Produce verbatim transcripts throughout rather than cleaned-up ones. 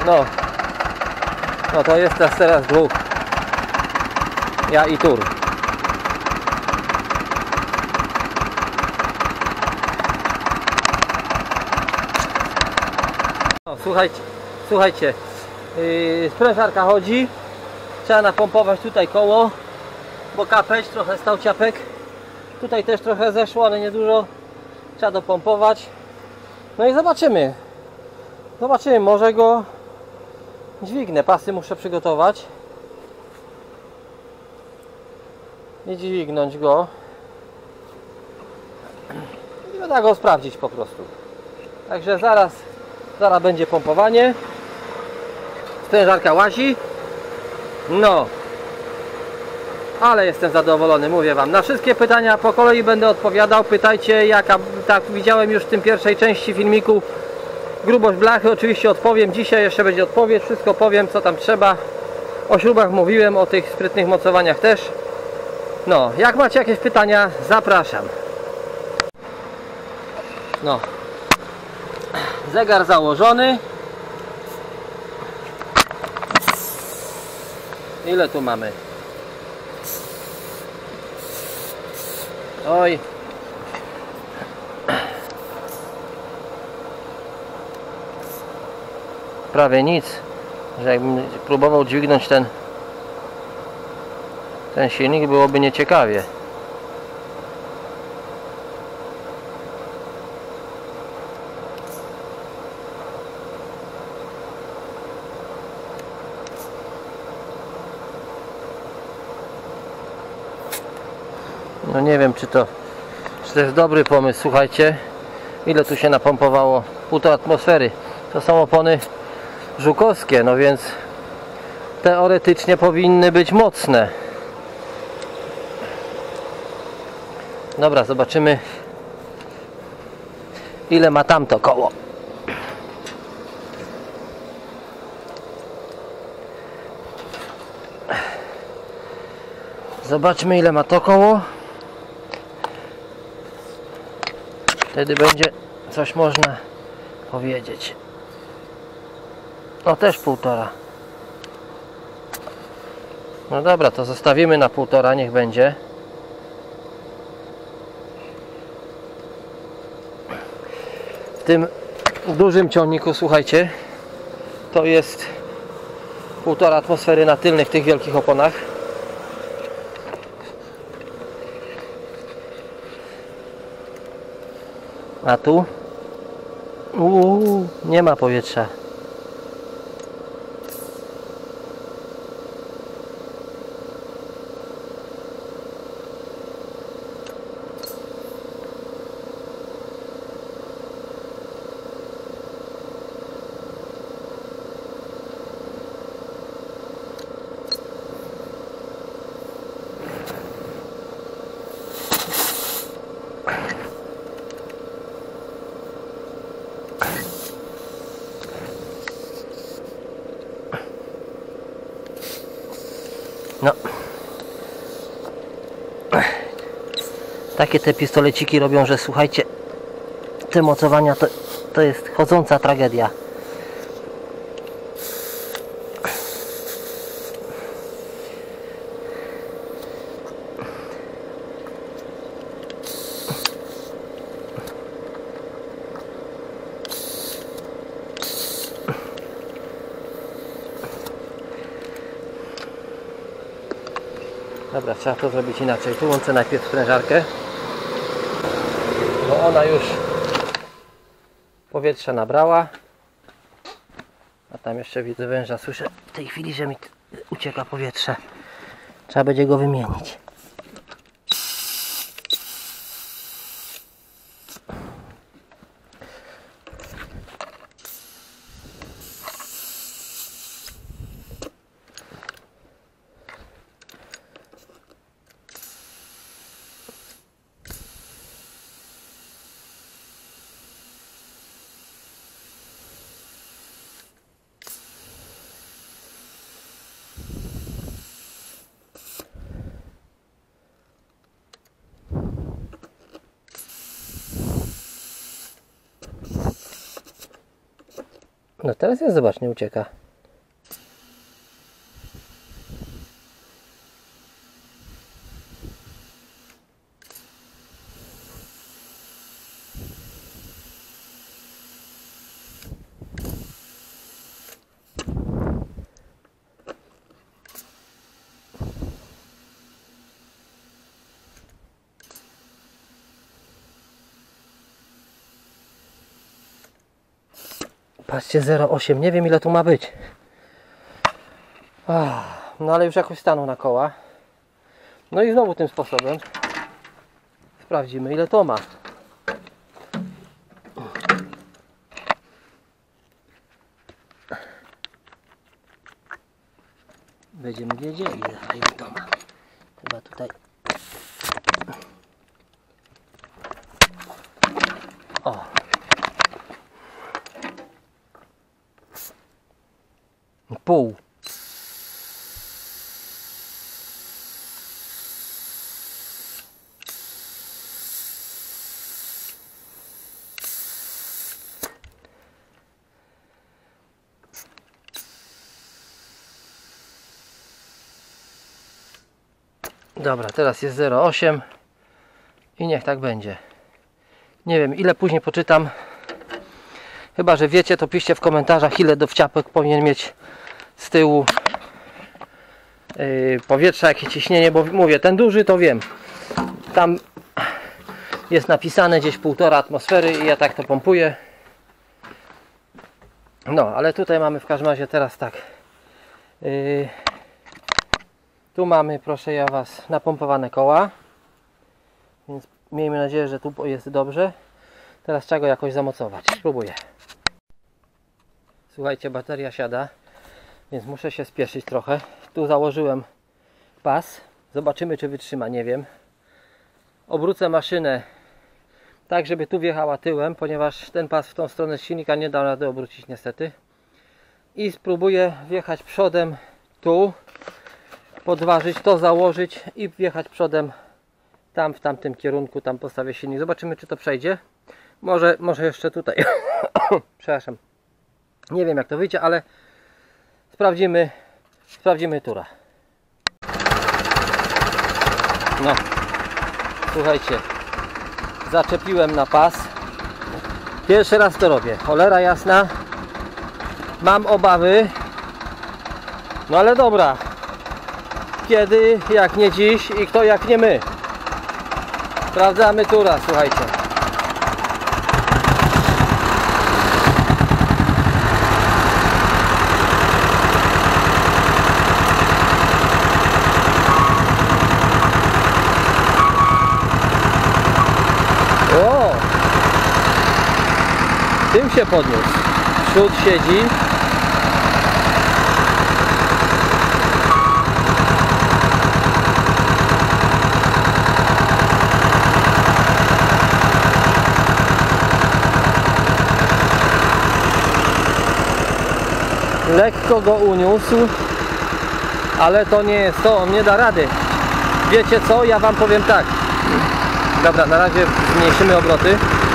No, no to jest teraz, teraz dwóch. Ja i Tur. No, słuchajcie, słuchajcie, yy, sprężarka chodzi. Trzeba napompować tutaj koło, bo kapeć, trochę stał ciapek. Tutaj też trochę zeszło, ale nie dużo. Trzeba dopompować. No i zobaczymy. Zobaczymy, może go dźwignę. Pasy muszę przygotować i dźwignąć go. I będę go sprawdzić po prostu. Także zaraz, zaraz będzie pompowanie. Sprężarka łazi. No. Ale jestem zadowolony, mówię wam. Na wszystkie pytania po kolei będę odpowiadał. Pytajcie, jaka, tak widziałem już w tym pierwszej części filmiku, grubość blachy. Oczywiście odpowiem. Dzisiaj jeszcze będzie odpowiedź. Wszystko powiem, co tam trzeba. O śrubach mówiłem, o tych sprytnych mocowaniach też. No, jak macie jakieś pytania, zapraszam. No. Zegar założony. Ile tu mamy? Oj. Prawie nic. Że jakbym próbował dźwignąć ten ten silnik, byłoby nieciekawie. No nie wiem, czy to czy to jest dobry pomysł. Słuchajcie, ile tu się napompowało? Półtora atmosfery. To są opony żukowskie, no więc teoretycznie powinny być mocne. Dobra, zobaczymy, ile ma tamto koło. Zobaczmy, ile ma to koło. Wtedy będzie coś można powiedzieć. No też półtora. No dobra, to zostawimy na półtora, niech będzie. W tym dużym ciągniku, słuchajcie, to jest półtora atmosfery na tylnych tych wielkich oponach. A tu uuu, nie ma powietrza. No. Takie te pistoleciki robią, że słuchajcie, te mocowania to, to jest chodząca tragedia. Dobra, trzeba to zrobić inaczej. Tu łączę najpierw sprężarkę, bo ona już powietrze nabrała. A tam jeszcze widzę węża. Słyszę w tej chwili, że mi ucieka powietrze. Trzeba będzie go wymienić. No teraz jest, zobacz, nie ucieka. Patrzcie, zero przecinek osiem, nie wiem ile tu ma być. Ach, no ale już jakoś stanął na koła. No i znowu tym sposobem sprawdzimy ile to ma. Będziemy wiedzieli ile to ma. Chyba tutaj. O. Pół. Dobra, teraz jest zero przecinek osiem i niech tak będzie. Nie wiem ile później poczytam. Chyba że wiecie, to piszcie w komentarzach ile dowciapek powinien mieć z tyłu yy, powietrza, jakie ciśnienie, bo mówię, ten duży to wiem. Tam jest napisane gdzieś półtora atmosfery i ja tak to pompuję. No, ale tutaj mamy w każdym razie teraz tak. Yy, tu mamy, proszę ja was, napompowane koła. Więc miejmy nadzieję, że tu jest dobrze. Teraz trzeba go jakoś zamocować. Spróbuję. Słuchajcie, bateria siada, więc muszę się spieszyć trochę. Tu założyłem pas. Zobaczymy czy wytrzyma, nie wiem. Obrócę maszynę tak, żeby tu wjechała tyłem, ponieważ ten pas w tą stronę silnika nie da rady obrócić niestety. I spróbuję wjechać przodem tu, podważyć to, założyć i wjechać przodem tam w tamtym kierunku, tam postawię silnik. Zobaczymy czy to przejdzie. Może, może jeszcze tutaj. Przepraszam. Nie wiem jak to wyjdzie, ale sprawdzimy, sprawdzimy tura. No, słuchajcie, zaczepiłem na pas. Pierwszy raz to robię. Cholera jasna. Mam obawy. No ale dobra. Kiedy, jak nie dziś i kto jak nie my. Sprawdzamy tura, słuchajcie. O! Tym się podniósł. Przód siedzi. Lekko go uniósł, ale to nie jest to, on nie da rady. Wiecie co? Ja wam powiem tak. Dobra, na razie zmniejszymy obroty.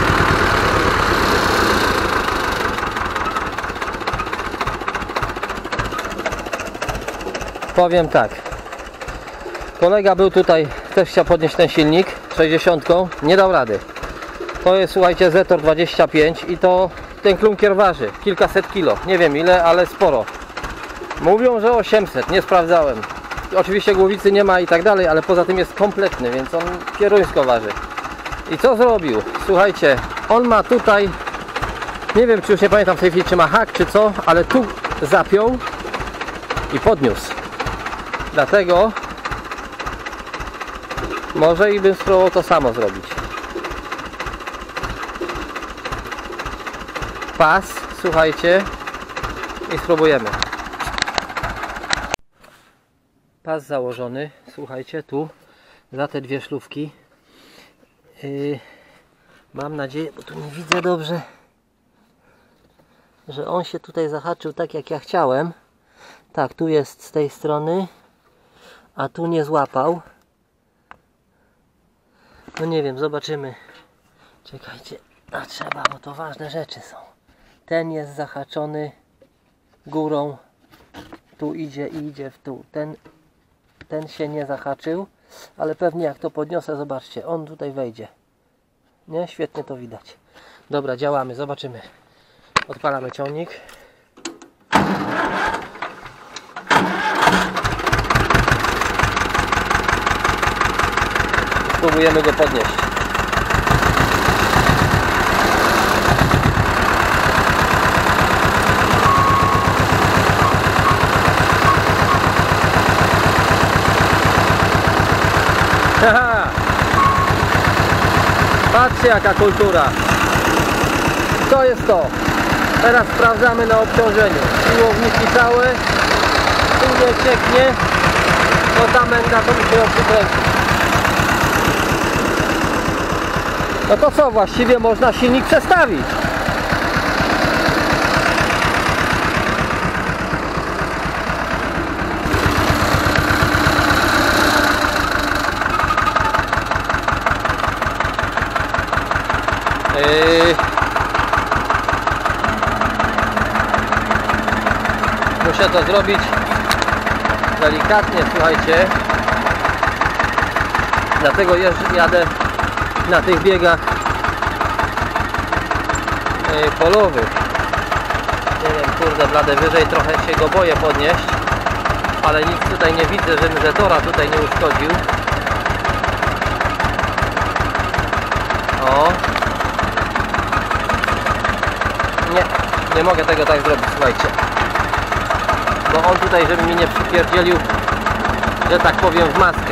Powiem tak. Kolega był tutaj, też chciał podnieść ten silnik sześćdziesiątką, nie dał rady. To jest, słuchajcie, Zetor dwadzieścia pięć i to ten klunkier waży kilkaset kilo. Nie wiem ile, ale sporo. Mówią, że osiemset, nie sprawdzałem. Oczywiście głowicy nie ma i tak dalej, ale poza tym jest kompletny, więc on pieruńsko waży. I co zrobił? Słuchajcie, on ma tutaj, nie wiem czy już nie pamiętam w tej chwili czy ma hak czy co, ale tu zapiął i podniósł. Dlatego może i bym spróbował to samo zrobić. Pas, słuchajcie, i spróbujemy. Pas założony, słuchajcie, tu za te dwie szlufki. Yy, mam nadzieję, bo tu nie widzę dobrze, że on się tutaj zahaczył tak jak ja chciałem. Tak, tu jest z tej strony, a tu nie złapał. No nie wiem, zobaczymy. Czekajcie, a trzeba, bo to ważne rzeczy są. Ten jest zahaczony górą. Tu idzie i idzie w dół. Ten, ten się nie zahaczył, ale pewnie jak to podniosę, zobaczcie, on tutaj wejdzie. Nie? Świetnie to widać. Dobra, działamy, zobaczymy. Odpalamy ciągnik. Spróbujemy go podnieść. Haha! Patrzcie jaka kultura. To jest to. Teraz sprawdzamy na obciążeniu. Siłowniki całe. Tu nie cieknie. To ta męga to musi ją przykręcić. No to co? Właściwie można silnik przestawić. Yy... Muszę to zrobić delikatnie, słuchajcie. Dlatego jeżdżę, jadę na tych biegach yy, polowych. Nie wiem, kurde blade, wyżej trochę się go boję podnieść, ale nic tutaj nie widzę, żebym że tora tutaj nie uszkodził. O! Nie, nie mogę tego tak zrobić, słuchajcie. Bo on tutaj, żeby mi nie przypierdzielił, że tak powiem, w maskę.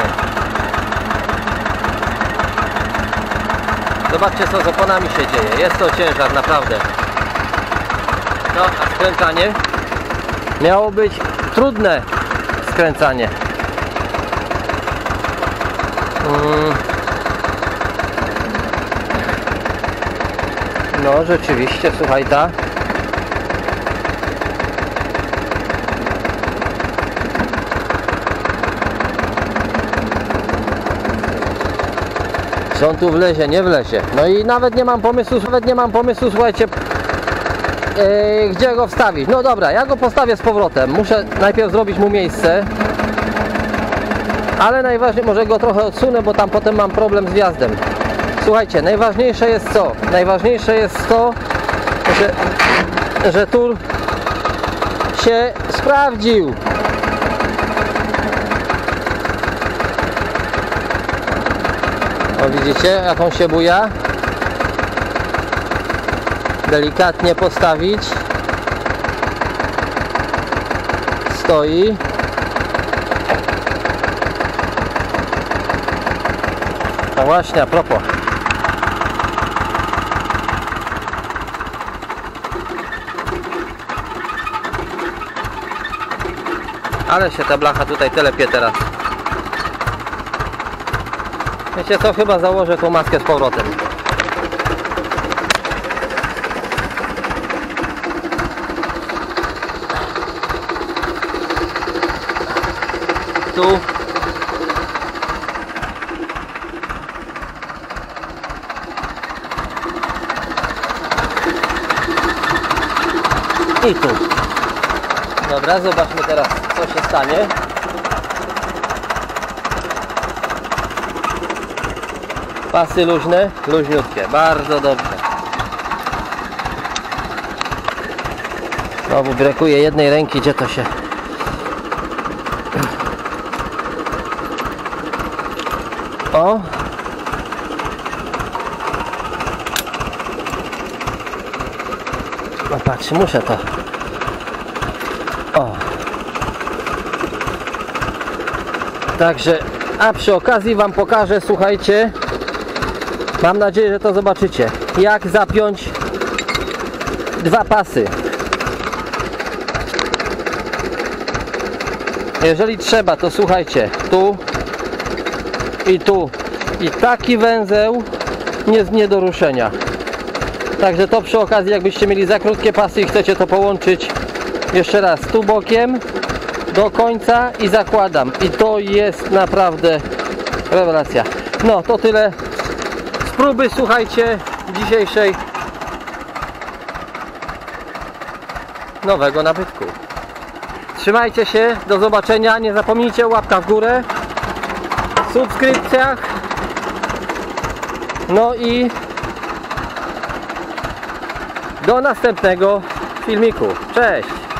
Zobaczcie, co z oponami się dzieje. Jest to ciężar, naprawdę. No, a skręcanie? Miało być trudne skręcanie. Hmm. No, rzeczywiście, słuchaj, ta. Czy on tu wlezie, nie wlezie. No i nawet nie mam pomysłu, nawet nie mam pomysłu, słuchajcie, yy, gdzie go wstawić. No dobra, ja go postawię z powrotem. Muszę najpierw zrobić mu miejsce. Ale najważniejsze, może go trochę odsunę, bo tam potem mam problem z wjazdem. Słuchajcie, najważniejsze jest co? Najważniejsze jest to, że, że tur się sprawdził. O, widzicie, jak on się buja? Delikatnie postawić. Stoi. No właśnie, a propos. Ale się ta blacha tutaj telepie teraz. Wiecie co, chyba założę tą maskę z powrotem. Tu. I tu. Dobra, zobaczmy teraz, co się stanie. Pasy luźne, luźniutkie, bardzo dobrze. Znowu brakuje jednej ręki, gdzie to się... O! No patrz, muszę to... O! Także, a przy okazji wam pokażę, słuchajcie, mam nadzieję, że to zobaczycie, jak zapiąć dwa pasy. Jeżeli trzeba, to słuchajcie, tu i tu. I taki węzeł nie, nie do ruszenia. Także to przy okazji, jakbyście mieli za krótkie pasy i chcecie to połączyć jeszcze raz tu bokiem do końca i zakładam. I to jest naprawdę rewelacja. No to tyle z próby, słuchajcie, dzisiejszej. nowego nabytku. Trzymajcie się, do zobaczenia, nie zapomnijcie o łapkach w górę, subskrypcjach, no i do następnego filmiku. Cześć!